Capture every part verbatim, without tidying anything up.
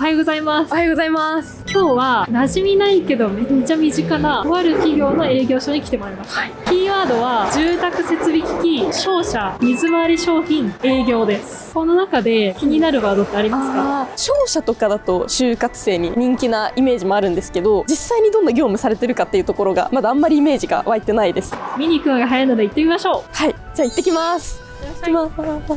はようございます。 おはようございます。 今日は馴染みないけどめっちゃ身近なとある企業の営業所に来てもらいました。はい、キーワードは住宅設備機器、商社、水回り商品、営業です。この中で気になるワードってありますか？ 商社とかだと就活生に人気なイメージもあるんですけど、実際にどんな業務されてるかっていうところがまだあんまりイメージが湧いてないです。 見に行くのが早いので行ってみましょう。 はい、じゃあ行ってきます。行ってきます。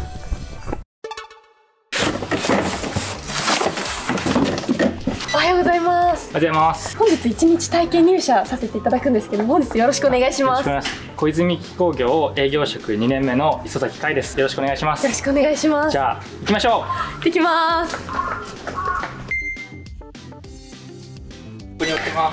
おはようございます。 おはようございます。 本日一日体験入社させていただくんですけど、本日よろしくお願いします。 小泉機器工業営業職にねんめの磯崎海です。よろしくお願いします。 よろしくお願いします。 じゃあ行きましょう。行ってきます。ここに置きます。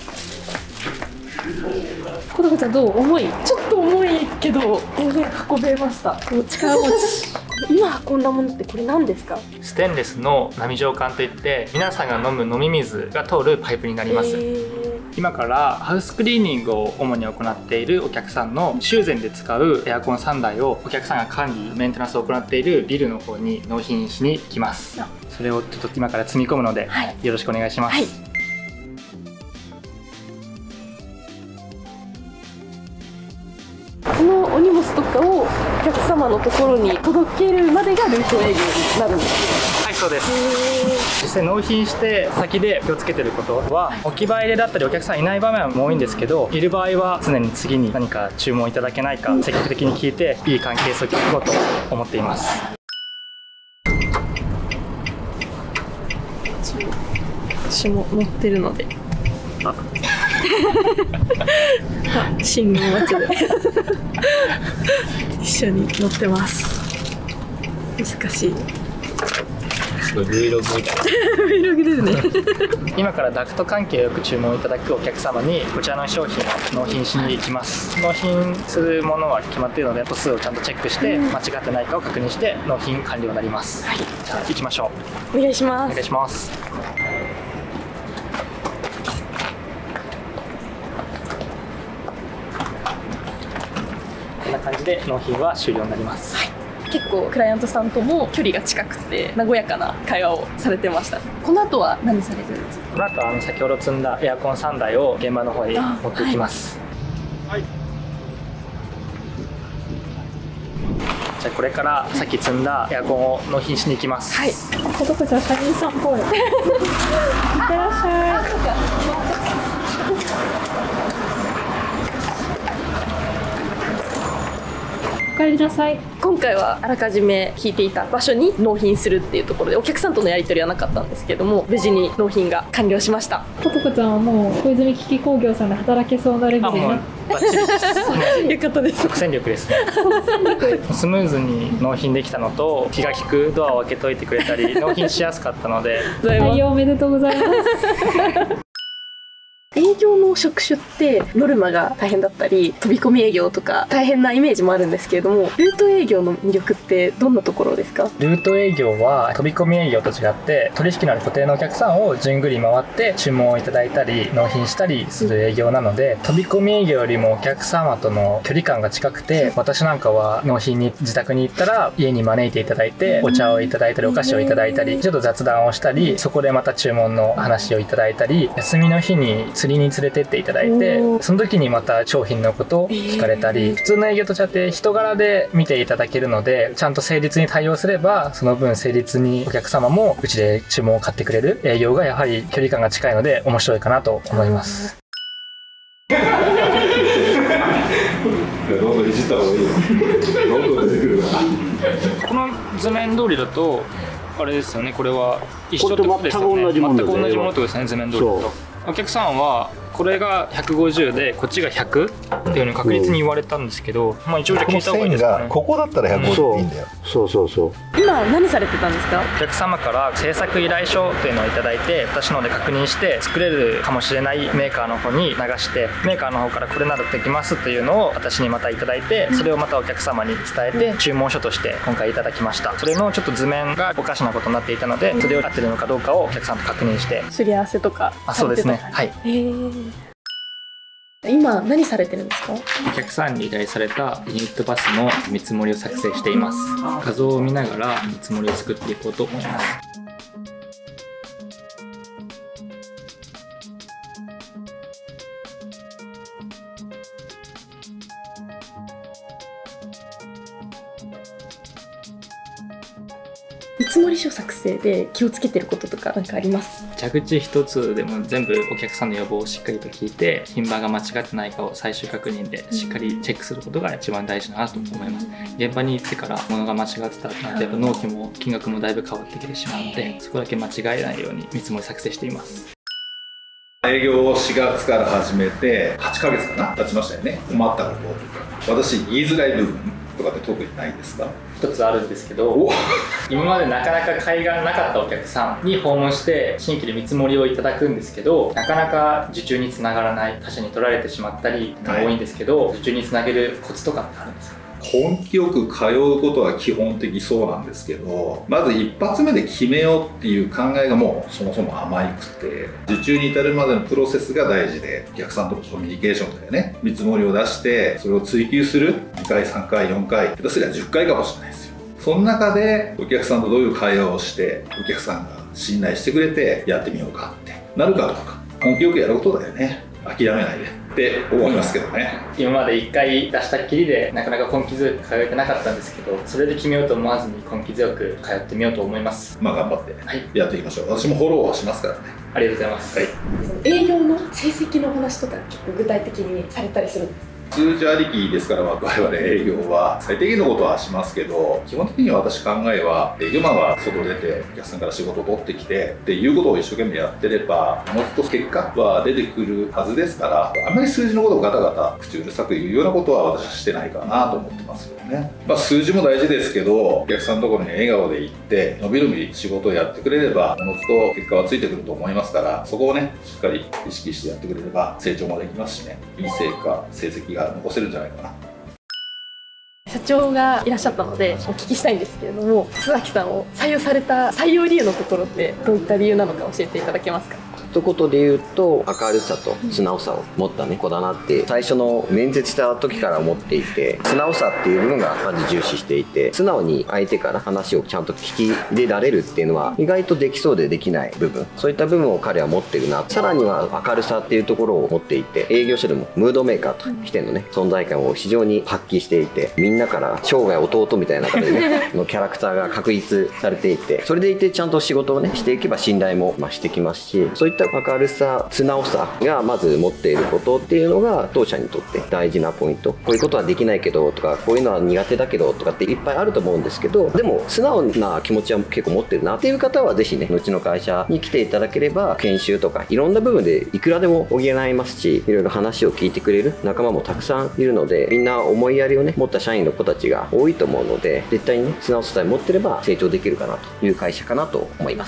小高ちゃんどう？重い？ ちょっと重いけど全然運べました。 力持ち。 今運んだものってこれ何ですか？ ステンレスの波状管といって皆さんが飲む飲み水が通るパイプになります。今からハウスクリーニングを主に行っているお客さんの修繕で使うエアコンさんだいをお客さんが管理メンテナンスを行っているビルの方に納品しに行きます。それをちょっと今から積み込むので、はい、よろしくお願いします。はい、 このお荷物とかをお客様のところに届けるまでがルート営業になるんですか？ はい、そうです。実際納品して先で気をつけてることは、はい、置き場入れだったりお客さんいない場面も多いんですけど、いる場合は常に次に何か注文いただけないか積極的に聞いていい関係性を築こうと思っています。 私も乗ってるので、あ信号待ちで一緒に乗ってます。難しい。 すごい Vlog みたいな。 Vlog ですね。今からダクト関係よく注文いただくお客様にこちらの商品を納品しに行きます。納品するものは決まっているので、個数をちゃんとチェックして間違ってないかを確認して納品完了になります。はい、じゃあ行きましょう。お願いします。 お願いします。こんな感じで納品は終了になります。はい、 結構クライアントさんとも距離が近くて和やかな会話をされてました。この後は何されてるんですか？ この後はあの先ほど積んだエアコンさんだいを現場の方に持っていきます。はい、はい、じゃあこれからさっき積んだエアコンを納品しに行きます。 はい。 小高ちゃん社員さんっぽい。いってらっしゃい。お帰りなさい。 今回はあらかじめ聞いていた場所に納品するっていうところでお客さんとのやり取りはなかったんですけども、無事に納品が完了しました。 小高ちゃんはもう小泉機器工業さんで働けそうなレベルになって。 よかったです。 即戦力ですね。スムーズに納品できたのと、気が利くドアを開けといてくれたり納品しやすかったので採用おめでとうございます。 営業の職種ってノルマが大変だったり飛び込み営業とか大変なイメージもあるんですけれども、ルート営業の魅力ってどんなところですか？ ルート営業は飛び込み営業と違って取引のある固定のお客さんを順繰り回って注文をいただいたり納品したりする営業なので、飛び込み営業よりもお客様との距離感が近くて、私なんかは納品に自宅に行ったら家に招いていただいてお茶をいただいたりお菓子をいただいたりちょっと雑談をしたり、そこでまた注文の話をいただいたり、休みの日に釣りに連れてっていただいてその時にまた商品のことを聞かれたり、普通の営業と違って人柄で見ていただけるので、ちゃんと誠実に対応すればその分誠実にお客様もうちで注文を買ってくれる営業がやはり距離感が近いので面白いかなと思います。 どんどんいじった方がいいよ。どんどん出てくるから。 この図面通りだとあれですよね。これは一緒ってことですよね。 全く同じものですね。 全く同じものってことですね。図面通りだと。お客さんはこれがひゃくごじゅうでこっちがひゃくっていうふうに確実に言われたんですけど、まあ一応じゃ聞いた方がいいですかね。 ここだったらひゃくごじゅうでいいんだよ。 そうそうそう。 今何されてたんですか？ お客様から制作依頼書っていうのをいただいて、私ので確認して作れるかもしれないメーカーの方に流して、メーカーの方からこれならできますっていうのを私にまたいただいて、それをまたお客様に伝えて注文書として今回いただきました。それのちょっと図面がおかしなことになっていたので、それを合ってるのかどうかをお客さんと確認して、 すり合わせとかあ、そうですね。はい。 へー。今何されてるんですか？ お客さんに依頼されたユニットバスの見積もりを作成しています。画像を見ながら見積もりを作っていこうと思います。 見積もり書作成で気をつけてることとか何かありますか？ 蛇口一つでも全部お客さんの要望をしっかりと聞いて、品番が間違ってないかを最終確認でしっかりチェックすることが一番大事だなと思います。現場に行ってから物が間違ってたら、やっぱ納期も金額もだいぶ変わってきてしまうので、そこだけ間違えないように見積もり作成しています。 営業をしがつから始めてはちかげつかな経ちましたよね。困ったこととか、私言いづらい部分とかって特にないですか？ 一つあるんですけど、今までなかなか会がなかったお客さんに訪問して新規で見積もりをいただくんですけど、なかなか受注につながらない、他社に取られてしまったりが多いんですけど、はい、受注につなげるコツとかってあるんですか？ 根気よく通うことは基本的そうなんですけど、まず一発目で決めようっていう考えがもうそもそも甘いくて、受注に至るまでのプロセスが大事で、お客さんとのコミュニケーションだよね。見積もりを出してそれを追求するにかいさんかいよんかい、下手すりゃじゅっかいかもしれないですよ。その中でお客さんとどういう会話をしてお客さんが信頼してくれてやってみようかってなるかどうか、根気よくやることだよね。諦めないでって思いますけどね。今までいっかい出したっきりでなかなか根気強く通えてなかったんですけど、それで決めようと思わずに根気強く通ってみようと思います。 まあ頑張ってやっていきましょう。私もフォローはしますからね。 ありがとうございます、はい、 営業の成績の話とか結構具体的にされたりするんですか？ 数字ありきですから、我々営業は最低限のことはしますけど、基本的には私考えは営業マンは外出てお客さんから仕事を取ってきてっていうことを一生懸命やってれば、もっと結果は出てくるはずですから、あんまり数字のことをガタガタ口うるさく言うようなことは私はしてないかなと思ってますよね。まあ、数字も大事ですけど、お客さんのところに笑顔で行ってのびのび仕事をやってくれればおのずと結果はついてくると思いますから、そこをねしっかり意識してやってくれれば成長もできますしね、いい成果成績が残せるんじゃないかな。 社長がいらっしゃったのでお聞きしたいんですけれども、須崎さんを採用された採用理由のところってどういった理由なのか教えていただけますか？ 一言で言うと、明るさと素直さを持ったね子だなって最初の面接した時から思っていて、素直さっていう部分がまず重視していて、素直に相手から話をちゃんと聞き入れられるっていうのは意外とできそうでできない部分、そういった部分を彼は持ってるな。さらには明るさっていうところを持っていて、営業所でもムードメーカーとしてのね存在感を非常に発揮していて、みんなから生涯弟みたいな形でねのキャラクターが確立されていて、それでいてちゃんと仕事をねしていけば信頼も増してきますし、そういった明るさ素直さがまず持っていることっていうのが当社にとって大事なポイント。こういうことはできないけどとか、こういうのは苦手だけどとかっていっぱいあると思うんですけど、でも素直な気持ちは結構持ってるなっていう方はぜひね後の会社に来ていただければ、研修とかいろんな部分でいくらでも補えますし、いろいろ話を聞いてくれる仲間もたくさんいるので、みんな思いやりをね持った社員の子たちが多いと思うので、絶対にね素直ささえ持ってれば成長できるかなという会社かなと思います。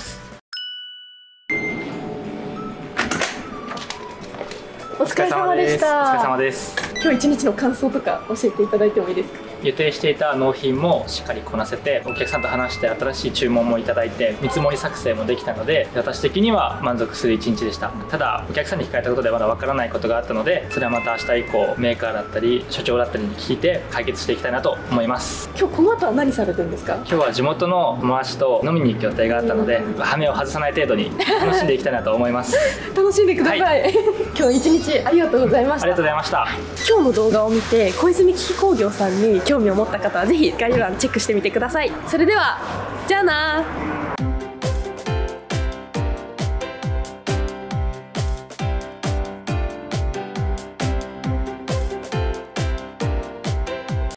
お疲れ様でした。 お疲れ様です。 今日一日の感想とか教えていただいてもいいですか？ 予定していた納品もしっかりこなせて、お客さんと話して新しい注文もいただいて、見積もり作成もできたので、私的には満足する一日でした。ただお客さんに聞かれたことでまだわからないことがあったので、それはまた明日以降メーカーだったり所長だったりに聞いて解決していきたいなと思います。 今日この後は何されるんですか？ 今日は地元の友達と飲みに行く予定があったので、羽目を外さない程度に楽しんでいきたいなと思います楽しんでください、はい、今日一日ありがとうございました。 ありがとうございました。 今日の動画を見て小泉機器工業さんに興味を持った方はぜひ概要欄チェックしてみてください。それではじゃあな。